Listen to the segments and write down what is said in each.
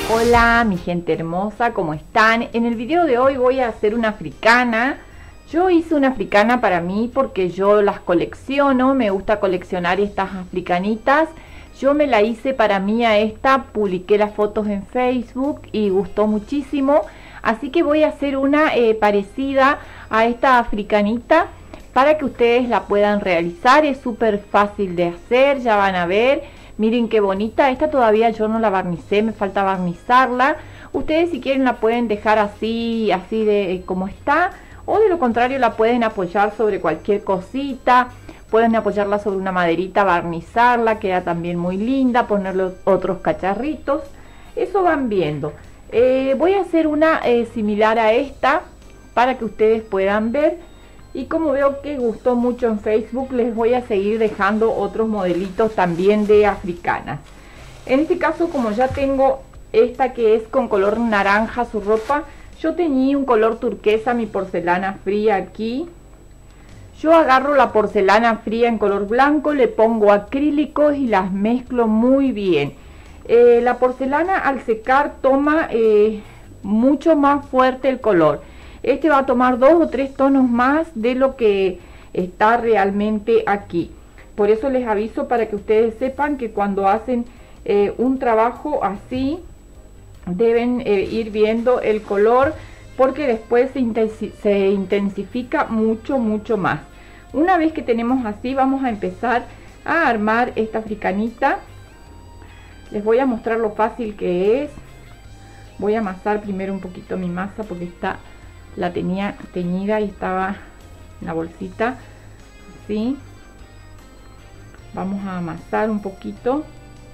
Hola mi gente hermosa, ¿cómo están? En el video de hoy voy a hacer una africana. Yo hice una africana para mí porque yo las colecciono, me gusta coleccionar estas africanitas. Yo me la hice para mí a esta, publiqué las fotos en Facebook y gustó muchísimo. Así que voy a hacer una parecida a esta africanita para que ustedes la puedan realizar. Es súper fácil de hacer, ya van a ver. Miren qué bonita, esta todavía yo no la barnicé, me falta barnizarla. Ustedes si quieren la pueden dejar así de como está, o de lo contrario la pueden apoyar sobre cualquier cosita. Pueden apoyarla sobre una maderita, barnizarla, queda también muy linda, ponerle otros cacharritos. Eso van viendo. Voy a hacer una similar a esta para que ustedes puedan ver. Y como veo que gustó mucho en Facebook, les voy a seguir dejando otros modelitos también de africanas. En este caso, como ya tengo esta que es con color naranja su ropa, yo teñí un color turquesa mi porcelana fría aquí. Yo agarro la porcelana fría en color blanco, le pongo acrílicos y las mezclo muy bien. La porcelana al secar toma mucho más fuerte el color. Este va a tomar 2 o 3 tonos más de lo que está realmente aquí. Por eso les aviso para que ustedes sepan que cuando hacen un trabajo así, deben ir viendo el color porque después se intensifica mucho más. Una vez que tenemos así, vamos a empezar a armar esta africanita. Les voy a mostrar lo fácil que es. Voy a amasar primero un poquito mi masa porque la tenía teñida y estaba en la bolsita así. Vamos a amasar un poquito.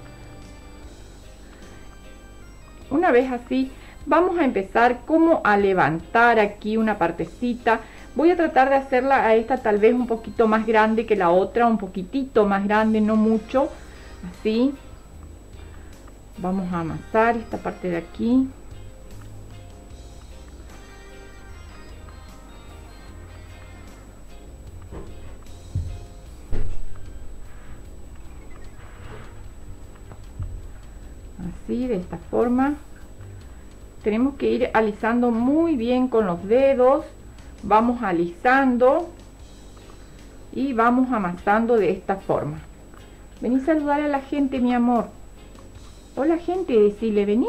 Una vez así, vamos a empezar como a levantar aquí una partecita. Voy a tratar de hacerla a esta tal vez un poquito más grande que la otra, un poquitito más grande, no mucho. Así. Vamos a amasar esta parte de aquí. Así, de esta forma. Tenemos que ir alisando muy bien con los dedos. Vamos alisando y vamos amasando de esta forma. Vení a saludar a la gente, mi amor. Hola gente, decile, vení.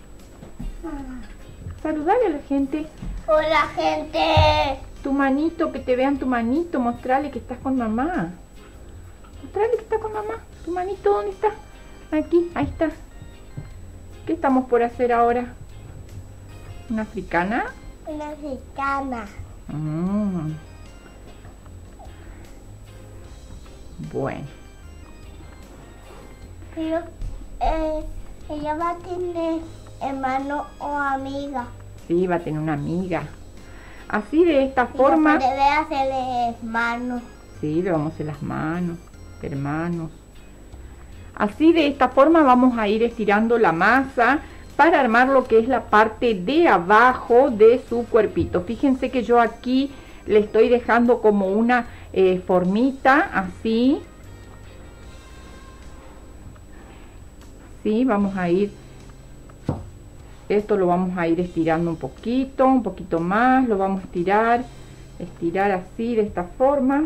Saludar a la gente. Hola gente. Tu manito, que te vean tu manito. Mostrale que estás con mamá. Mostrale que estás con mamá. Tu manito, ¿dónde está? Aquí, ahí está. ¿Qué estamos por hacer ahora? ¿Una africana? Una africana. Bueno. Pero ella va a tener hermano o amiga. Sí, va a tener una amiga. Así de esta forma. Debe hacerle hermano. Sí, le vamos a hacer las manos, hermanos. Así de esta forma vamos a ir estirando la masa para armar lo que es la parte de abajo de su cuerpito. Fíjense que yo aquí le estoy dejando como una formita así. Sí, vamos a ir, esto lo vamos a ir estirando un poquito más, lo vamos a estirar así de esta forma.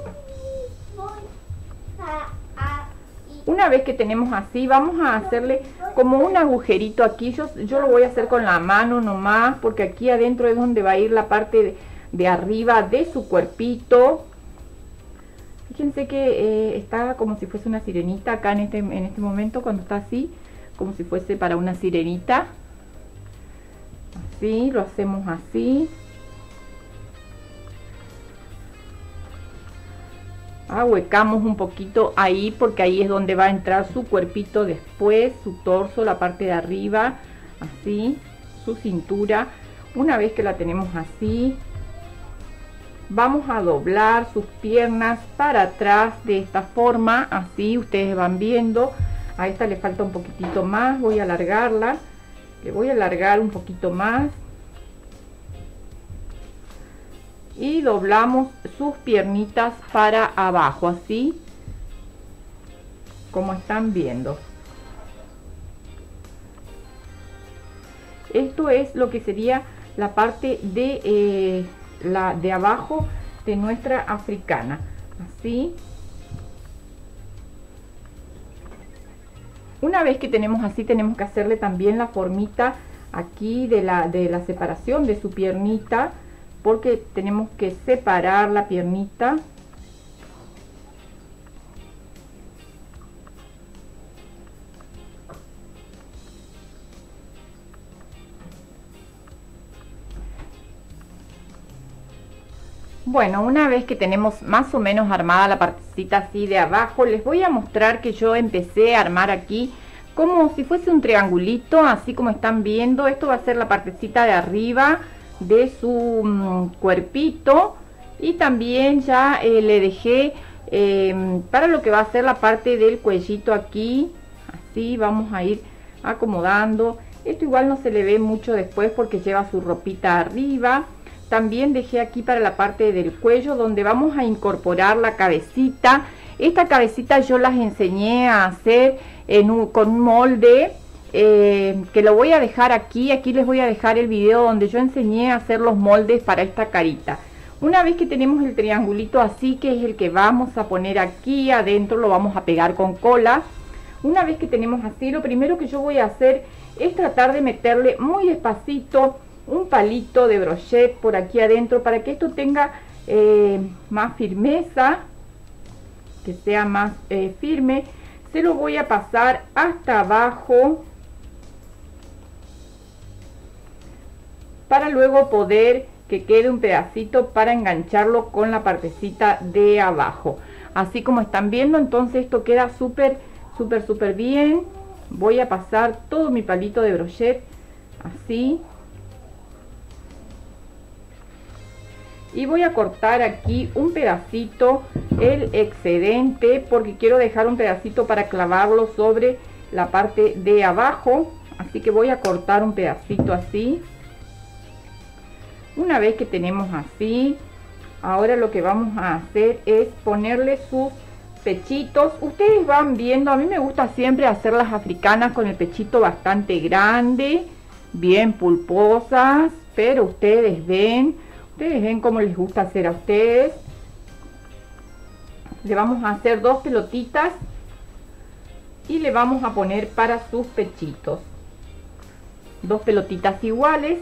Una vez que tenemos así, vamos a hacerle como un agujerito aquí. Yo lo voy a hacer con la mano nomás, porque aquí adentro es donde va a ir la parte de arriba de su cuerpito. Fíjense que está como si fuese una sirenita acá en este momento, cuando está así, como si fuese para una sirenita. Así, lo hacemos así. Ahuecamos un poquito ahí porque ahí es donde va a entrar su cuerpito después, su torso, la parte de arriba, así, su cintura. Una vez que la tenemos así, vamos a doblar sus piernas para atrás de esta forma, así ustedes van viendo. A esta le falta un poquitito más, voy a alargarla, le voy a alargar un poquito más. Y doblamos sus piernitas para abajo, así como están viendo. Esto es lo que sería la parte de, de abajo de nuestra africana. Así. Una vez que tenemos así, tenemos que hacerle también la formita aquí de la separación de su piernita, porque tenemos que separar la piernita. Bueno, una vez que tenemos más o menos armada la partecita así de abajo, les voy a mostrar que yo empecé a armar aquí como si fuese un triangulito, así como están viendo. Esto va a ser la partecita de arriba de su cuerpito, y también ya le dejé para lo que va a ser la parte del cuellito aquí. Así vamos a ir acomodando. Esto igual no se le ve mucho después porque lleva su ropita arriba. También dejé aquí para la parte del cuello donde vamos a incorporar la cabecita. Esta cabecita yo las enseñé a hacer con un molde que lo voy a dejar aquí. Aquí les voy a dejar el video donde yo enseñé a hacer los moldes para esta carita. Una vez que tenemos el triangulito así, que es el que vamos a poner aquí adentro, lo vamos a pegar con cola. Una vez que tenemos así, lo primero que yo voy a hacer es tratar de meterle muy despacito un palito de brochet por aquí adentro para que esto tenga más firmeza, que sea más firme. Se lo voy a pasar hasta abajo para luego poder que quede un pedacito para engancharlo con la partecita de abajo, así como están viendo. Entonces esto queda súper bien. Voy a pasar todo mi palito de brochet así. Y voy a cortar aquí un pedacito, el excedente, porque quiero dejar un pedacito para clavarlo sobre la parte de abajo. Así que voy a cortar un pedacito así. Una vez que tenemos así, ahora lo que vamos a hacer es ponerle sus pechitos. Ustedes van viendo, a mí me gusta siempre hacer las africanas con el pechito bastante grande, bien pulposas, pero ustedes ven cómo les gusta hacer a ustedes. Le vamos a hacer 2 pelotitas y le vamos a poner para sus pechitos 2 pelotitas iguales.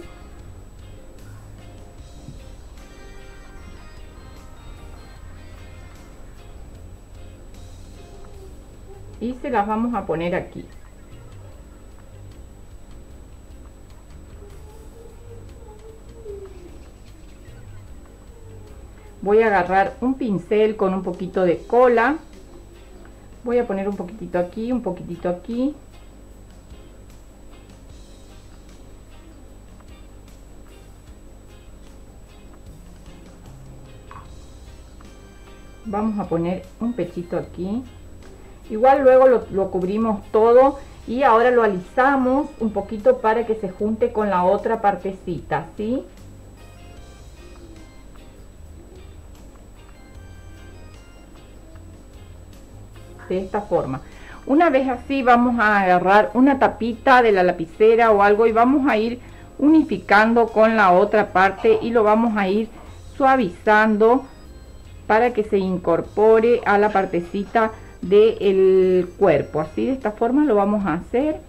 Y se las vamos a poner aquí. Voy a agarrar un pincel con un poquito de cola. Voy a poner un poquitito aquí, un poquitito aquí. Vamos a poner un pechito aquí. Igual luego lo cubrimos todo y ahora lo alisamos un poquito para que se junte con la otra partecita, ¿sí? De esta forma. Una vez así, vamos a agarrar una tapita de la lapicera o algo y vamos a ir unificando con la otra parte y lo vamos a ir suavizando para que se incorpore a la partecita del cuerpo. Así, de esta forma lo vamos a hacer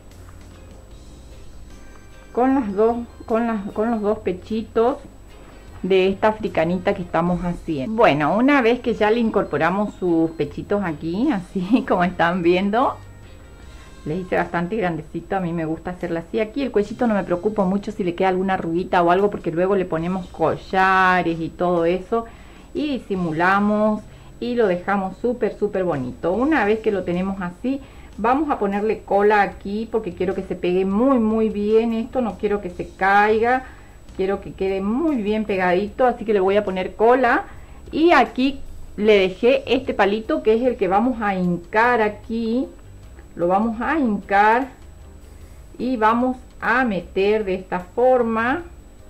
con los dos pechitos de esta africanita que estamos haciendo. Bueno, una vez que ya le incorporamos sus pechitos aquí, así como están viendo, le hice bastante grandecito. A mí me gusta hacerla así. Aquí el cuellito no me preocupo mucho si le queda alguna arruguita o algo, porque luego le ponemos collares y todo eso y disimulamos y lo dejamos súper bonito. Una vez que lo tenemos así, vamos a ponerle cola aquí porque quiero que se pegue muy bien esto. No quiero que se caiga, quiero que quede muy bien pegadito, así que le voy a poner cola. Y aquí le dejé este palito que es el que vamos a hincar aquí. Lo vamos a hincar y vamos a meter de esta forma.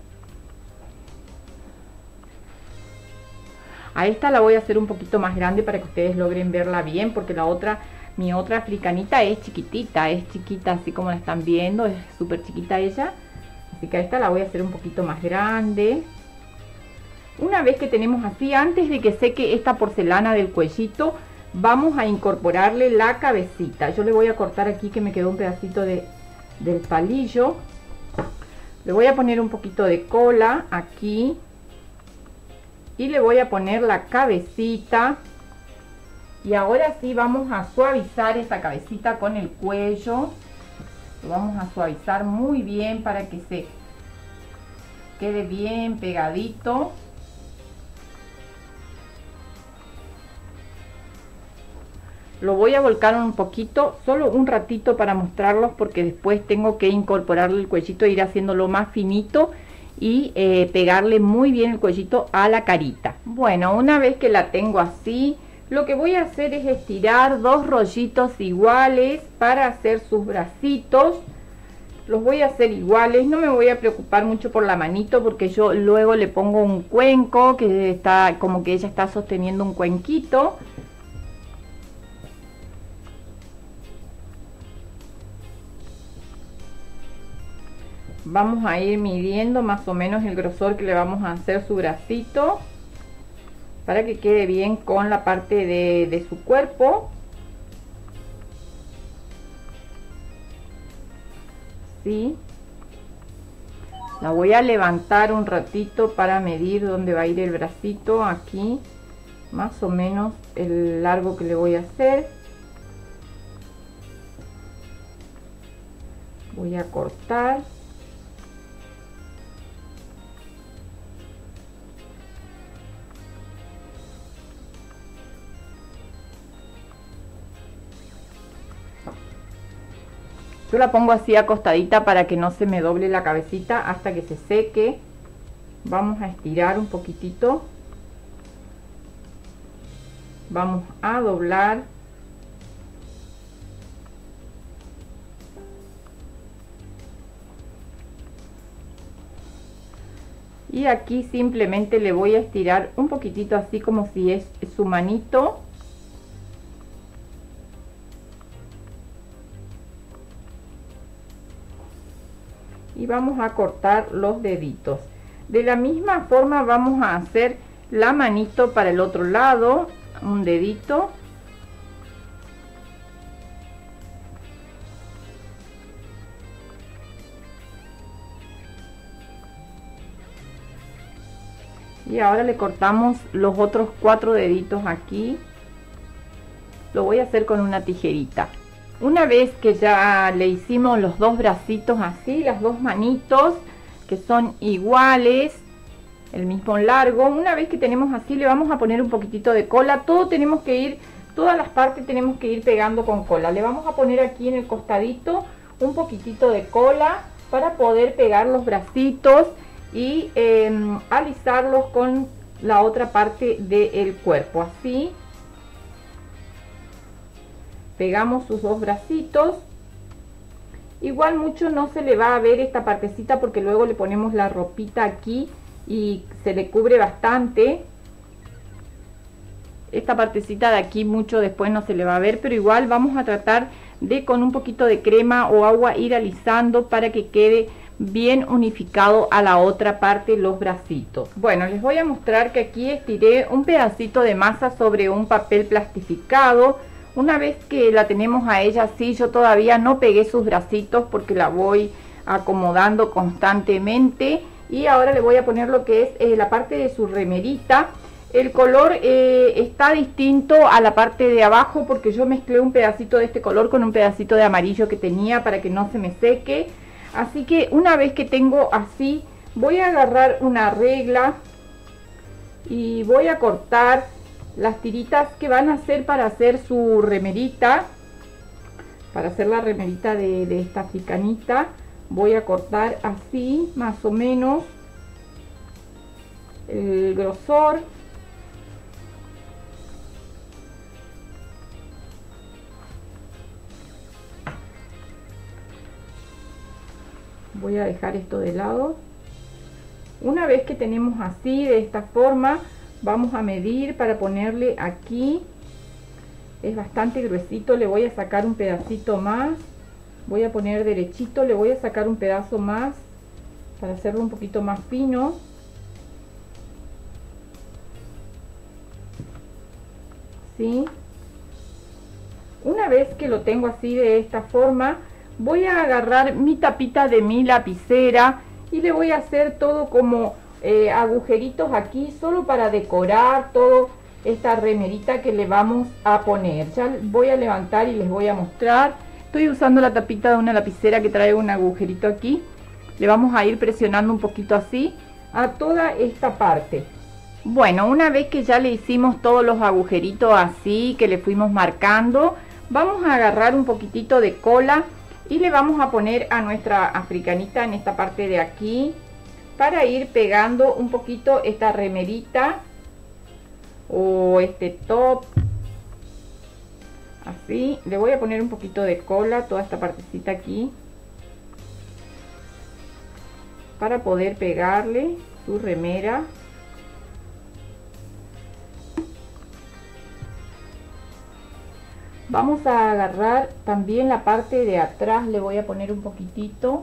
A esta la voy a hacer un poquito más grande para que ustedes logren verla bien, porque la otra, mi otra africanita es chiquitita, es chiquita así como la están viendo, es súper chiquita ella. Así que esta la voy a hacer un poquito más grande. Una vez que tenemos así, antes de que seque esta porcelana del cuellito, vamos a incorporarle la cabecita. Yo le voy a cortar aquí que me quedó un pedacito del palillo. Le voy a poner un poquito de cola aquí. Y le voy a poner la cabecita. Y ahora sí vamos a suavizar esta cabecita con el cuello. Lo vamos a suavizar muy bien para que se quede bien pegadito. Lo voy a volcar un poquito, solo un ratito para mostrarlos, porque después tengo que incorporarle el cuellito, ir haciéndolo más finito y pegarle muy bien el cuellito a la carita. Bueno, una vez que la tengo así, lo que voy a hacer es estirar 2 rollitos iguales para hacer sus bracitos. Los voy a hacer iguales, no me voy a preocupar mucho por la manito, porque yo luego le pongo un cuenco, que está como que ella está sosteniendo un cuenquito. Vamos a ir midiendo más o menos el grosor que le vamos a hacer su bracito, para que quede bien con la parte de su cuerpo. ¿Sí? La voy a levantar un ratito para medir dónde va a ir el bracito. Aquí, más o menos el largo que le voy a hacer. Voy a cortar. Yo la pongo así acostadita para que no se me doble la cabecita hasta que se seque. Vamos a estirar un poquitito. Vamos a doblar. Y aquí simplemente le voy a estirar un poquitito así como si es su manito. Y vamos a cortar los deditos. De la misma forma vamos a hacer la manito para el otro lado, un dedito. Y ahora le cortamos los otros 4 deditos aquí. Lo voy a hacer con una tijerita. Una vez que ya le hicimos los 2 bracitos así, las 2 manitos que son iguales, el mismo largo, una vez que tenemos así le vamos a poner un poquitito de cola. Todas las partes tenemos que ir pegando con cola. Le vamos a poner aquí en el costadito un poquitito de cola para poder pegar los bracitos y alisarlos con la otra parte del cuerpo. Así pegamos sus 2 bracitos. Igual mucho no se le va a ver esta partecita porque luego le ponemos la ropita aquí y se le cubre bastante. Esta partecita de aquí mucho después no se le va a ver, pero igual vamos a tratar de con un poquito de crema o agua ir alisando para que quede bien unificado a la otra parte los bracitos. Bueno, les voy a mostrar que aquí estiré un pedacito de masa sobre un papel plastificado. Una vez que la tenemos a ella así, yo todavía no pegué sus bracitos porque la voy acomodando constantemente. Y ahora le voy a poner lo que es la parte de su remerita. El color está distinto a la parte de abajo porque yo mezclé un pedacito de este color con un pedacito de amarillo que tenía para que no se me seque. Así que una vez que tengo así, voy a agarrar una regla y voy a cortar las tiritas que van a hacer para hacer su remerita. Para hacer la remerita de esta africanita, voy a cortar así, más o menos, el grosor. Voy a dejar esto de lado. Una vez que tenemos así, de esta forma, vamos a medir para ponerle aquí. Es bastante gruesito, le voy a sacar un pedacito más. Voy a poner derechito, le voy a sacar un pedazo más. para hacerlo un poquito más fino. ¿Sí? Una vez que lo tengo así de esta forma, voy a agarrar mi tapita de mi lapicera y le voy a hacer todo como agujeritos aquí, solo para decorar todo esta remerita que le vamos a poner. Ya voy a levantar y les voy a mostrar. Estoy usando la tapita de una lapicera que trae un agujerito aquí. Le vamos a ir presionando un poquito así a toda esta parte. Bueno, una vez que ya le hicimos todos los agujeritos así, que le fuimos marcando, vamos a agarrar un poquitito de cola y le vamos a poner a nuestra africanita en esta parte de aquí, para ir pegando un poquito esta remerita o este top. Así, le voy a poner un poquito de cola, toda esta partecita aquí, para poder pegarle su remera. Vamos a agarrar también la parte de atrás, le voy a poner un poquitito.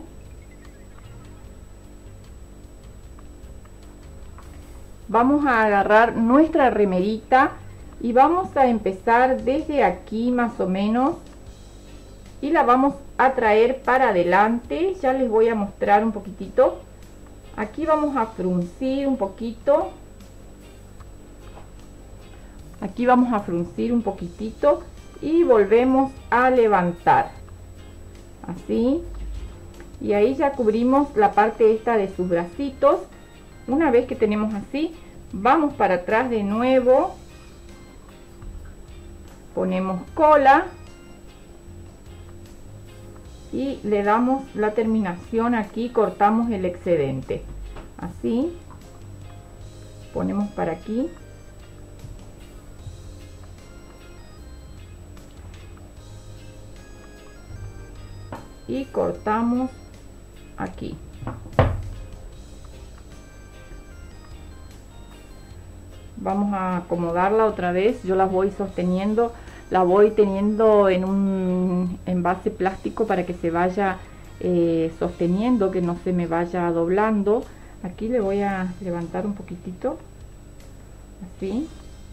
Vamos a agarrar nuestra remerita y vamos a empezar desde aquí más o menos. Y la vamos a traer para adelante, ya les voy a mostrar un poquitito. Aquí vamos a fruncir un poquito. Aquí vamos a fruncir un poquitito. Y volvemos a levantar así, y ahí ya cubrimos la parte esta de sus bracitos. Una vez que tenemos así, vamos para atrás de nuevo, ponemos cola y le damos la terminación aquí, cortamos el excedente así, ponemos para aquí. Y cortamos aquí. Vamos a acomodarla otra vez. Yo las voy sosteniendo, la voy teniendo en un envase plástico para que se vaya sosteniendo, que no se me vaya doblando. Aquí le voy a levantar un poquitito así,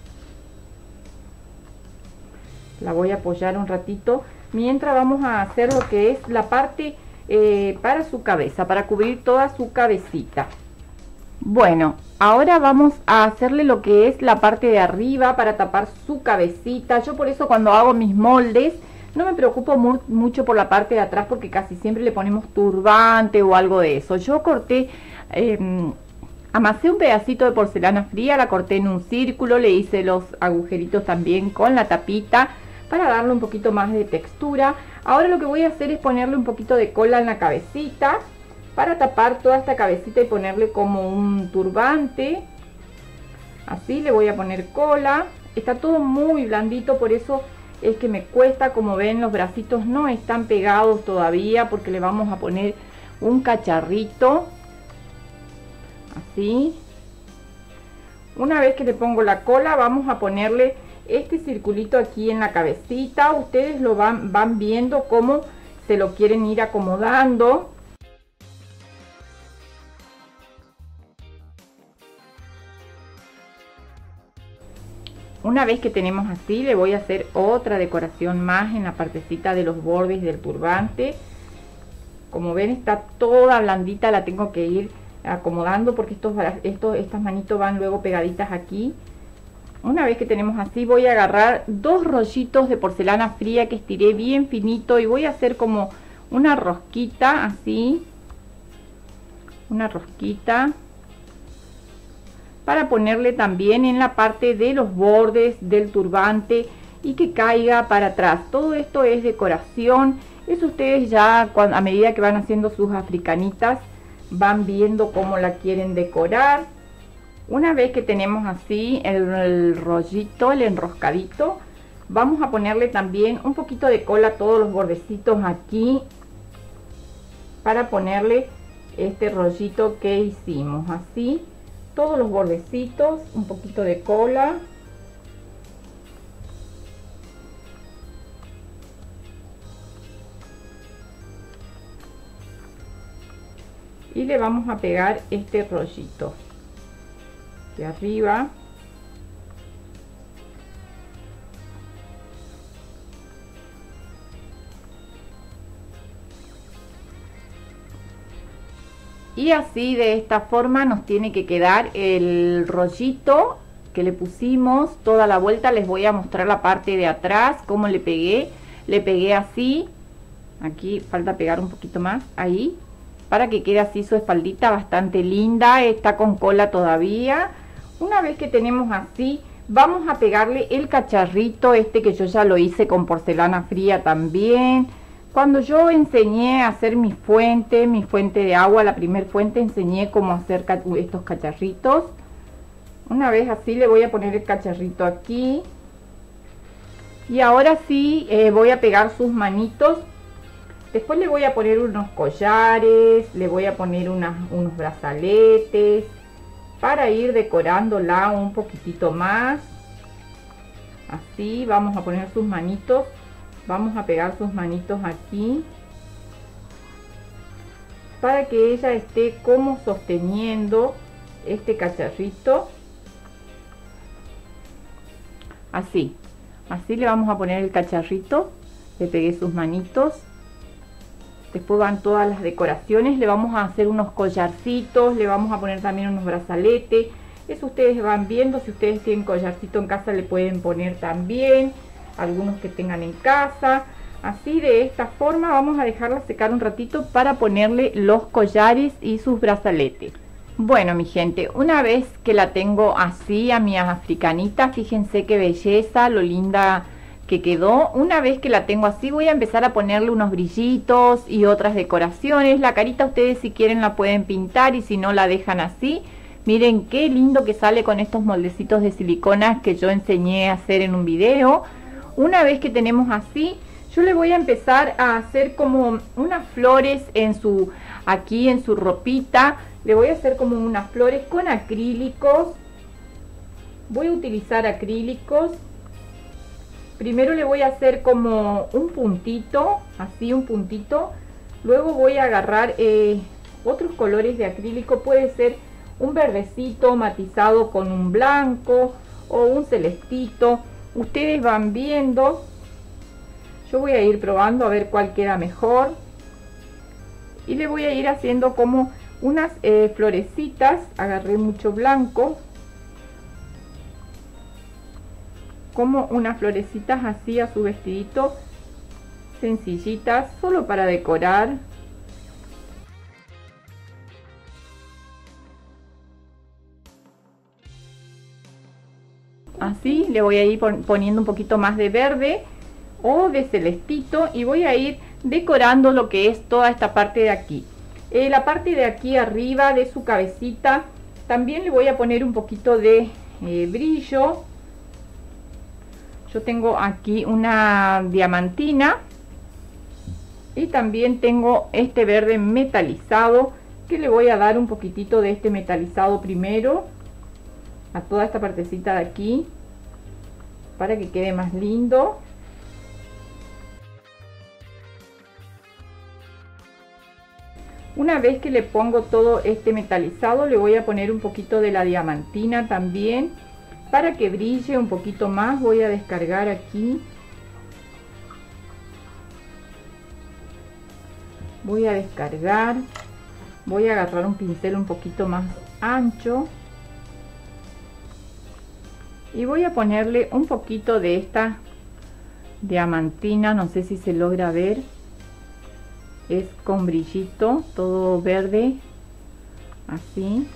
la voy a apoyar un ratito mientras vamos a hacer lo que es la parte para su cabeza, para cubrir toda su cabecita. Bueno, ahora vamos a hacerle lo que es la parte de arriba para tapar su cabecita. Yo por eso cuando hago mis moldes no me preocupo mucho por la parte de atrás, porque casi siempre le ponemos turbante o algo de eso. Yo corté, amasé un pedacito de porcelana fría, la corté en un círculo, le hice los agujeritos también con la tapita, para darle un poquito más de textura. Ahora lo que voy a hacer es ponerle un poquito de cola en la cabecita, para tapar toda esta cabecita y ponerle como un turbante. Así le voy a poner cola. Está todo muy blandito, por eso es que me cuesta. Como ven, los bracitos no están pegados todavía, porque le vamos a poner un cacharrito. Así. Una vez que le pongo la cola, vamos a ponerle este circulito aquí en la cabecita. Ustedes lo van viendo cómo se lo quieren ir acomodando. Una vez que tenemos así, le voy a hacer otra decoración más en la partecita de los bordes del turbante. Como ven, está toda blandita, la tengo que ir acomodando porque estas manitos van luego pegaditas aquí. Una vez que tenemos así, voy a agarrar dos rollitos de porcelana fría que estiré bien finito y voy a hacer como una rosquita así, una rosquita, para ponerle también en la parte de los bordes del turbante y que caiga para atrás. Todo esto es decoración. Eso ustedes ya a medida que van haciendo sus africanitas van viendo cómo la quieren decorar. Una vez que tenemos así el rollito, el enroscadito, vamos a ponerle también un poquito de cola a todos los bordecitos aquí, para ponerle este rollito que hicimos. Así, todos los bordecitos, un poquito de cola. y le vamos a pegar este rollito de arriba. Y así, de esta forma, nos tiene que quedar el rollito que le pusimos toda la vuelta. Les voy a mostrar la parte de atrás, cómo le pegué así. Aquí falta pegar un poquito más, ahí, para que quede así su espaldita bastante linda. Está con cola todavía. Una vez que tenemos así, vamos a pegarle el cacharrito este, que yo ya lo hice con porcelana fría también. Cuando yo enseñé a hacer mi fuente de agua, la primer fuente, enseñé cómo hacer estos cacharritos. Una vez así, le voy a poner el cacharrito aquí. Y ahora sí, voy a pegar sus manitos. Después le voy a poner unos collares, le voy a poner unos brazaletes, para ir decorándola un poquitito más. Así, vamos a poner sus manitos. Vamos a pegar sus manitos aquí, para que ella esté como sosteniendo este cacharrito. Así le vamos a poner el cacharrito. Le pegué sus manitos. Después van todas las decoraciones. Le vamos a hacer unos collarcitos, le vamos a poner también unos brazaletes. Eso ustedes van viendo. Si ustedes tienen collarcito en casa, le pueden poner también algunos que tengan en casa. Así, de esta forma, vamos a dejarla secar un ratito para ponerle los collares y sus brazaletes. Bueno, mi gente, una vez que la tengo así a mi africanita, fíjense qué belleza, lo linda que quedó. Una vez que la tengo así, voy a empezar a ponerle unos brillitos y otras decoraciones. La carita ustedes, si quieren, la pueden pintar, y si no, la dejan así. Miren qué lindo que sale con estos moldecitos de silicona que yo enseñé a hacer en un video. Una vez que tenemos así, yo le voy a empezar a hacer como unas flores aquí en su ropita. Le voy a hacer como unas flores con acrílicos. Voy a utilizar acrílicos. Primero le voy a hacer como un puntito, así un puntito. Luego voy a agarrar otros colores de acrílico. Puede ser un verdecito matizado con un blanco o un celestito. Ustedes van viendo. Yo voy a ir probando a ver cuál queda mejor. Y le voy a ir haciendo como unas florecitas. Agarré mucho blanco. Como unas florecitas así a su vestidito. Sencillitas, solo para decorar. Así le voy a ir poniendo un poquito más de verde o de celestito, y voy a ir decorando lo que es toda esta parte de aquí. La parte de aquí arriba de su cabecita también le voy a poner un poquito de brillo. Yo tengo aquí una diamantina y también tengo este verde metalizado, que le voy a dar un poquitito de este metalizado primero a toda esta partecita de aquí, para que quede más lindo. Una vez que le pongo todo este metalizado, le voy a poner un poquito de la diamantina también, para que brille un poquito más. Voy a descargar aquí. Voy a descargar. Voy a agarrar un pincel un poquito más ancho. Y voy a ponerle un poquito de esta diamantina, no sé si se logra ver. Es con brillito, todo verde, así.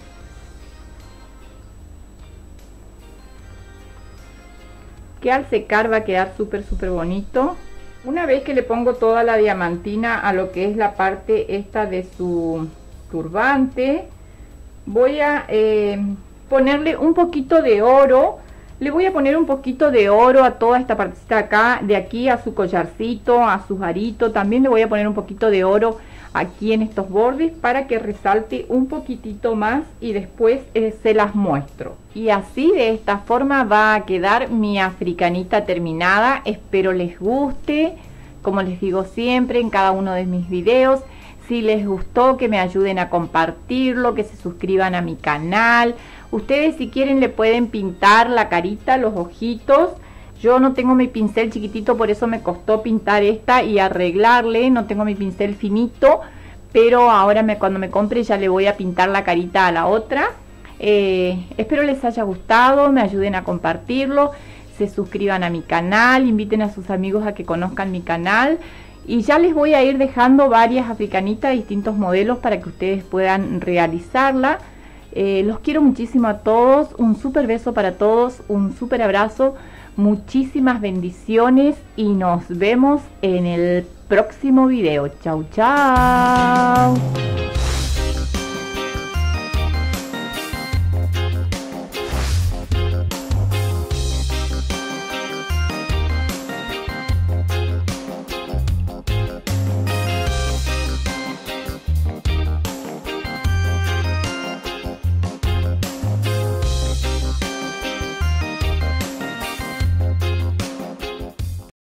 Que al secar va a quedar súper bonito. Una vez que le pongo toda la diamantina a lo que es la parte esta de su turbante, voy a ponerle un poquito de oro. Le voy a poner un poquito de oro a toda esta partecita acá, de aquí a su collarcito, a su arito. También le voy a poner un poquito de oro aquí en estos bordes, para que resalte un poquitito más, y después se las muestro. Y así, de esta forma, va a quedar mi africanita terminada. Espero les guste. Como les digo siempre en cada uno de mis videos, Si les gustó, que me ayuden a compartirlo, que se suscriban a mi canal. Ustedes si quieren le pueden pintar la carita, los ojitos. Yo no tengo mi pincel chiquitito, por eso me costó pintar esta y arreglarle. No tengo mi pincel finito, pero ahora cuando me compre ya le voy a pintar la carita a la otra. Espero les haya gustado, me ayuden a compartirlo, se suscriban a mi canal, inviten a sus amigos a que conozcan mi canal. Y ya les voy a ir dejando varias africanitas de distintos modelos para que ustedes puedan realizarla. Los quiero muchísimo a todos, un súper beso para todos, un súper abrazo, muchísimas bendiciones y nos vemos en el próximo video. Chau, chau.